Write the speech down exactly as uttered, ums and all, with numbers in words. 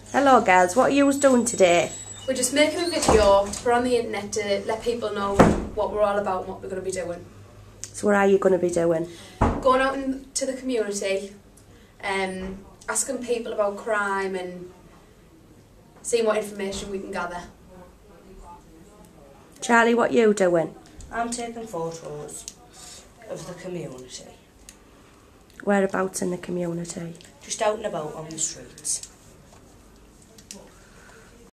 Hello girls, what are you doing today? We're just making a video to put on the internet to let people know what we're all about and what we're going to be doing. So what are you going to be doing? Going out into the community, um, asking people about crime and seeing what information we can gather. Charlie, what are you doing? I'm taking photos of the community. Whereabouts in the community? Just out and about on the streets.